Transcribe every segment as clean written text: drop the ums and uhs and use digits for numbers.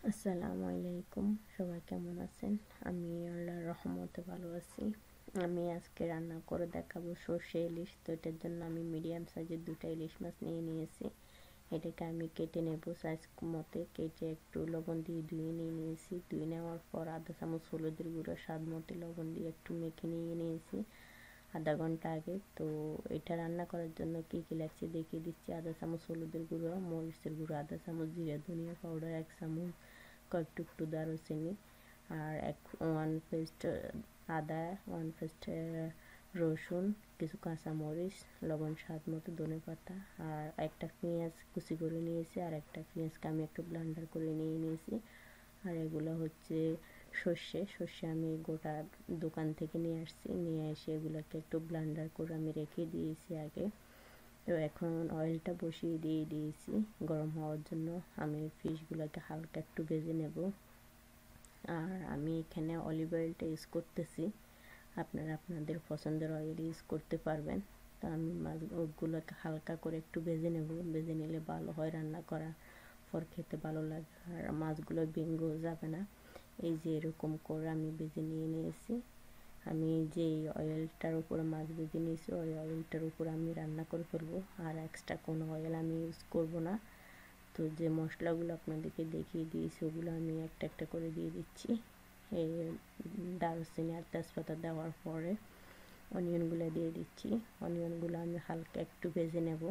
আসসালামু আলাইকুম, সবাই কেমন আছেন? আমি আল্লাহর রহমতে ভালো আছি। আমি আজকে রান্না করে দেখাবো সর্ষে ইলিশ। তো এটার জন্য আমি মিডিয়াম সাইজের 2টা ইলিশ মাছ নিয়ে নিয়েছি। এটাকে আমি কেটে নেব সাইজ মতে। কেটে একটু লবণ দিয়ে ধুয়ে নিয়েছি। ধুয়ে নেওয়ার পর আধা চামচ হলুদের গুঁড়ো, স্বাদ মতো লবণ দিয়ে একটু মেখে নিয়ে নিয়েছি আধা ঘন্টা আগে। তো এটা রান্না করার জন্য কী কী লাগছে দেখিয়ে দিচ্ছি। আধা চামচ হলুদের গুঁড়ো, মরিচের গুঁড়ো আধা চামচ, জিরা ধনিয়া পাউডার 1 চামচ, কয়েক টুকরো দারুচিনি, আর 1 পেস্ট আদা, 1 পেস্ট রসুন, কিছু কাঁচামরিচ, লবণ স্বাদ মতো, ধনেপাতা, আর একটা পেঁয়াজ কুচি করে নিয়েছি। আর একটা পেঁয়াজকে আমি একটু ব্লেন্ডার করে নিয়েছি। আর এগুলো হচ্ছে সর্ষে আমি গোটা দোকান থেকে নিয়ে আসছি। নিয়ে এসে এগুলোকে একটু ব্লেন্ডার করে আমি রেখে দিয়েছি আগে। তো এখন অয়েলটা বসিয়ে দিয়েছি গরম হওয়ার জন্য। আমি ফিশগুলোকে হালকা একটু ভেজে নেব। আর আমি এখানে অলিভ অয়েলটা ইউজ করতেছি, আপনারা আপনাদের পছন্দের অয়েল ইউজ করতে পারবেন। তো আমি মাছগুলোকে হালকা করে একটু ভেজে নেব। ভেজে নিলে ভালো হয়, রান্না করা পর খেতে ভালো লাগে আর মাছগুলো ভেঙেও যাবে না। এই যে এরকম করে আমি ভেজে নিয়েছি। আমি যে অয়েলটার উপরে মাছ ভেজে নিয়েছি ওই অয়েলটার উপর আমি রান্না করে ফেলবো। আর এক্সট্রা কোনো অয়েল আমি ইউজ করব না। তো যে মশলাগুলো আপনাদেরকে দেখিয়ে দিয়েছি ওগুলো আমি একটা একটা করে দিয়ে দিচ্ছি। এই দারুচিনি আর তেজপাতা দেওয়ার পরে অনিয়নগুলো দিয়ে দিচ্ছি। অনিয়নগুলো আমি হালকা একটু ভেজে নেব।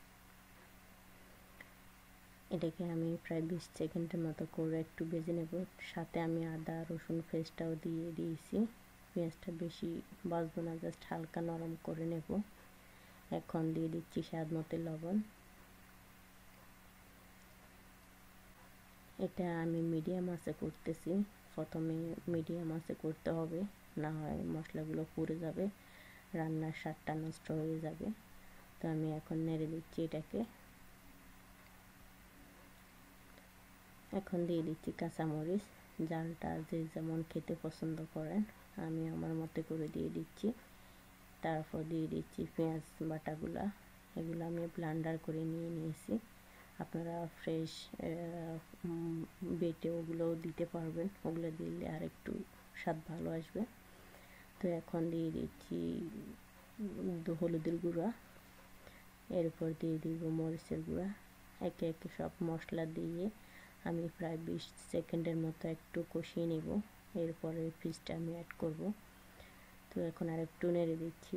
এটাকে আমি প্রায় 20 সেকেন্ডের মতো করে একটু ভেজে নেব। সাথে আমি আদা রসুন পেস্টটাও দিয়ে দিয়েছি। পেঁয়াজটা বেশি ভাজবো না, জাস্ট হালকা নরম করে নেব। এখন দিয়ে দিচ্ছি স্বাদ মতো লবণ। এটা আমি মিডিয়াম আঁচে করতেছি। প্রথমে মিডিয়াম আঁচে করতে হবে, না হয় মশলাগুলো পুড়ে যাবে, রান্নার স্বাদটা নষ্ট হয়ে যাবে। তো আমি এখন নেড়ে দিচ্ছি এটাকে। এখন দিয়ে দিচ্ছি কাঁচামরিচ, ঝালটা যে যেমন খেতে পছন্দ করেন, আমি আমার মতো করে দিয়ে দিচ্ছি। তারপর দিয়ে দিচ্ছি পেঁয়াজ বাটাগুলা, এগুলো আমি ব্লেন্ডার করে নিয়েছি। আপনারা ফ্রেশ বেটে ওগুলোও দিতে পারবেন, ওগুলো দিলে আর একটু স্বাদ ভালো আসবে। তো এখন দিয়ে দিচ্ছি হলুদের গুঁড়া, এরপর দিয়ে দিব মরিচের গুঁড়া। একে একে সব মশলা দিয়ে আমি প্রায় 20 সেকেন্ডের মতো একটু কষিয়ে নেব। এরপরে ফিশটা আমি অ্যাড করব। তো এখন আর একটু নেড়ে দিচ্ছি।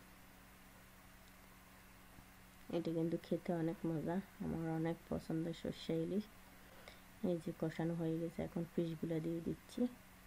এটা কিন্তু খেতে অনেক মজা, আমার অনেক পছন্দ সর্ষে ইলিশ। এই যে কষানো হয়ে গেছে, এখন ফিশগুলো দিয়ে দিচ্ছি।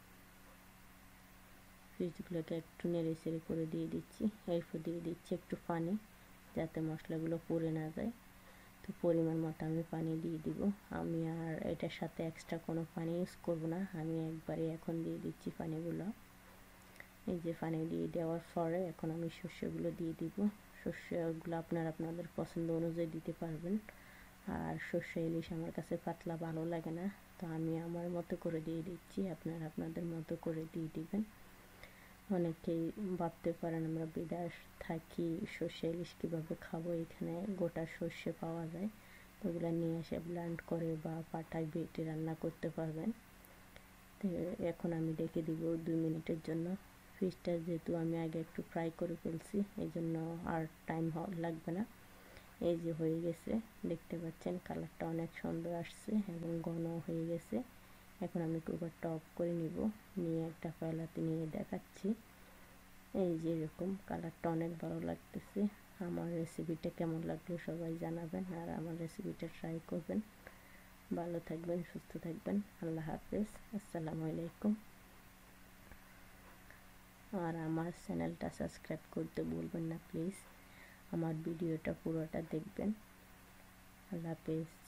ফিশগুলোকে একটু নেড়ে চেড়ে করে দিয়ে দিচ্ছি। এরপর দিয়ে দিচ্ছি একটু পানি, যাতে মশলাগুলো পুড়ে না যায়। তো পরিমাণ মতো আমি পানি দিয়ে দিব। আমি আর এটার সাথে এক্সট্রা কোনো পানি ইউজ করব না, আমি একবারে এখন দিয়ে দিচ্ছি পানিগুলো। এই যে পানি দিয়ে দেওয়ার পরে এখন আমি সর্ষেগুলো দিয়ে দিব। সর্ষেগুলো আপনারা আপনাদের পছন্দ অনুযায়ী দিতে পারবেন। আর সর্ষে ইলিশ আমার কাছে পাতলা ভালো লাগে না, তো আমি আমার মতো করে দিয়ে দিচ্ছি, আপনারা আপনাদের মতো করে দিয়ে দিবেন। অনেকেই ভাবতে পারেন আমরা বিদেশ থাকি, সর্ষে ইলিশ কীভাবে খাবো, এখানে গোটা সর্ষে পাওয়া যায়, তো ওগুলো নিয়ে এসে ব্লেন্ড করে বা পাটায় বেটে রান্না করতে পারবেন। তো এখন আমি রেখে দিব 2 মিনিটের জন্য। ফিশটা যেহেতু আমি আগে একটু ফ্রাই করে ফেলছি, এই জন্য আর টাইম লাগবে না। এই যে হয়ে গেছে, দেখতে পাচ্ছেন কালারটা অনেক সুন্দর আসছে এবং ঘন হয়ে গেছে। এখন আমি কুকারটা অফ করে নিব, নিয়ে একটা পেলাতে নিয়ে দেখাচ্ছি। এই যে এরকম কালারটা অনেক ভালো লাগতেছে। আমার রেসিপিটা কেমন লাগলো সবাই জানাবেন, আর আমার রেসিপিটা ট্রাই করবেন। ভালো থাকবেন, সুস্থ থাকবেন। আল্লাহ হাফেজ, আসসালামু আলাইকুম। আর আমার চ্যানেলটা সাবস্ক্রাইব করতে ভুলবেন না প্লিজ। আমার ভিডিওটা পুরোটা দেখবেন। আল্লাহ হাফেজ।